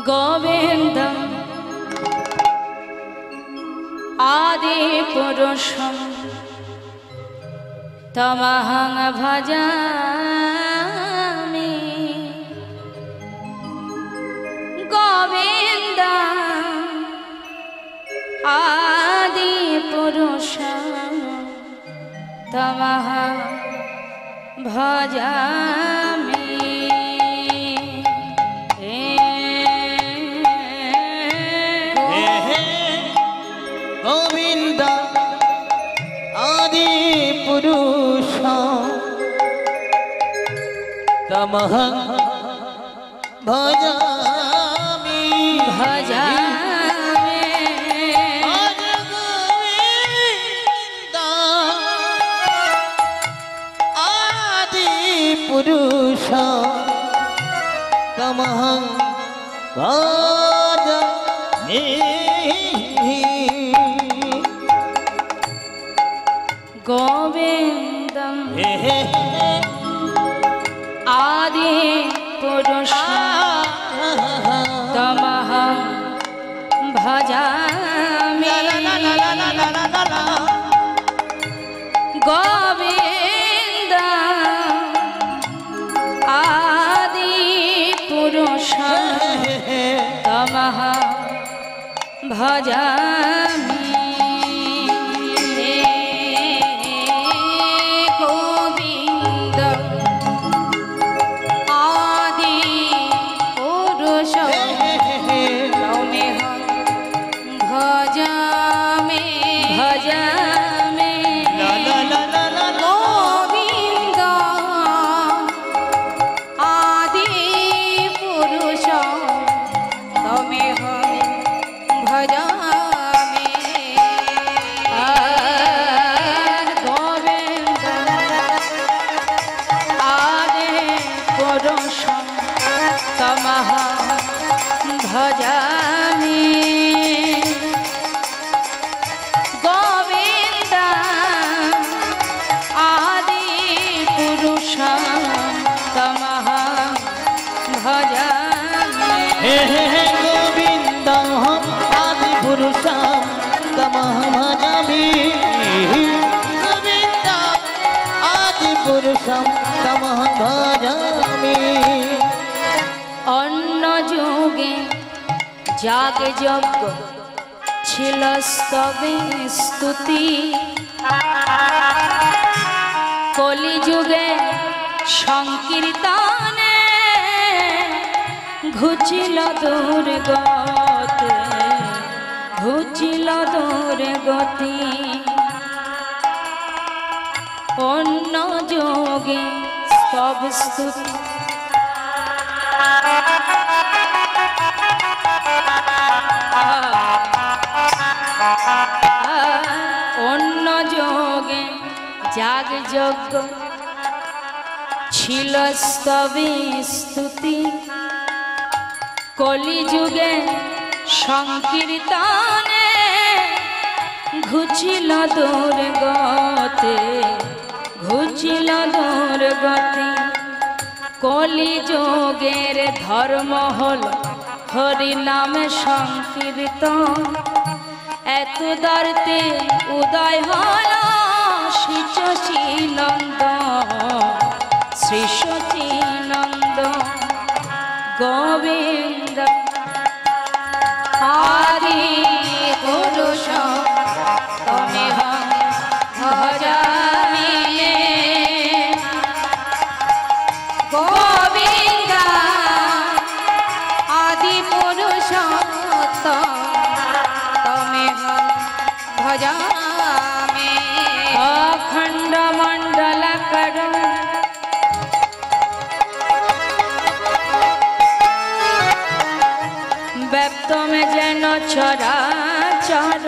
गोविन्दम् आदिपुरुषं तमहं भजामि गोविन्दम् आदिपुरुषं तमहं भजामि गोविन्द आदिपुरुष तमहं भजामि भजामि गोविन्द आदिपुरुष तमहं भजामि गोविन्दम् आदिपुरुषं तमहं भजामि गोविन्दम् आदिपुरुषं तमहं भजामि भजामि गोविन्द आदिपुरुषं तमहं भजामि गोविन्द आदिपुरुषं तमहं भजामि गोविन्द आदिपुरुषं तमहं भजामि অন্য যুগে যাগ যজ্ঞ ছিল স্তবে স্তুতি কলিযুগে সংকীর্তনে ঘুচিল দুর্গতি ঘুচিল দুর্গতি অন্য যুগে স্তব স্তুতি অন্য যোগে যাগ যজ্ঞ ছিল স্তবে স্তুতি কলিযুগে সংকীর্তনে ঘুচিল দুর্গতি ঘুচিল দুর্গতি কলিযুগের ধর্ম হল হরি নামে সংকীর্তন এত দর্তে উদয় হল শ্রী শচীনন্দ শ্রী শচীনন্দ গোবিন্দ আদিপুরুষ তমেহং ভজামি গোবিন্দ আদিপুরুষ তমেহং ভজামি অখণ্ড মণ্ডল করো ব্যপ্ত মে যেন চরাচর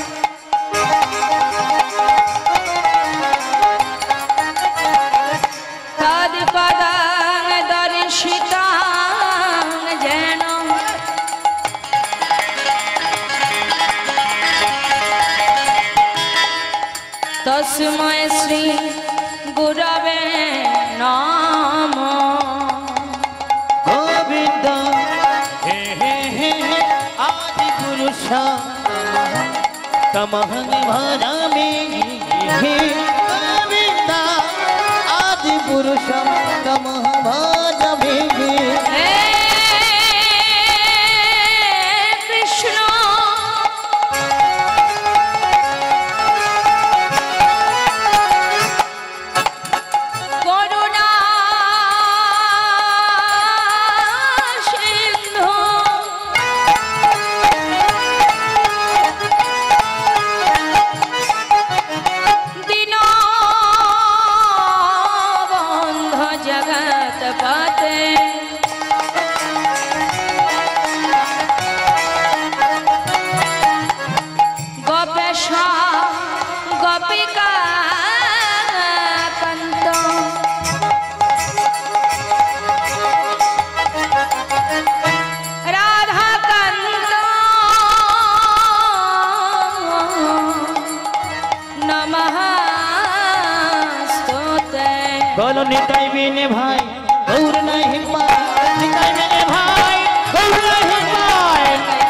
তদ পদাং দর্শিতাং যেন तस्मै श्री गुरवे नमः। गोविंद हे हे तमहं भजामि गोविन्द आदिपुरुषं तमहं भजामि हे कृष्ण करुणा सिंधु दीनबन्धु जगत्पते गोपेश गोपिका कान्त राधा कान्त नमः स्तुते बोलो निताई बिने भाई गौर नहीं पाए निताई बिने भाई गौर नहीं पाए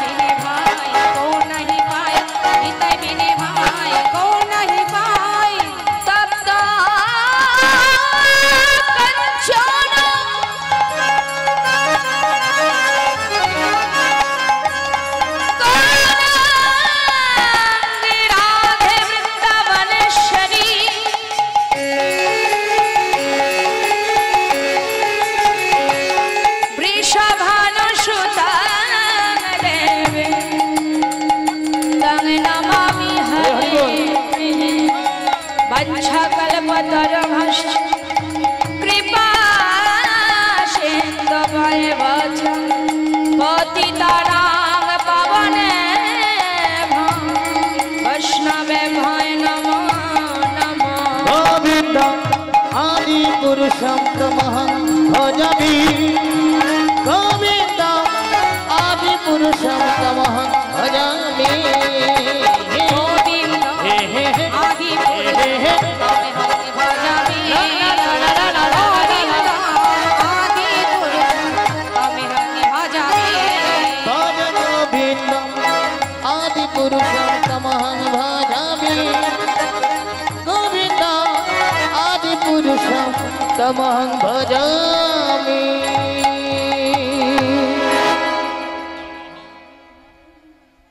वंशकल्पतरुभ्यश्च कृपा सिन्धुभ्येव च पतितानां पावनेभ्यो वैष्णवेभ्यो नमो नमः गोविन्द आदिपुरुषं तमहं भजामि गोविन्द आदिपुरुषं तमहं भजामि गोविन्द आदिपुरुषं तमहं भजामि तमहं भजामि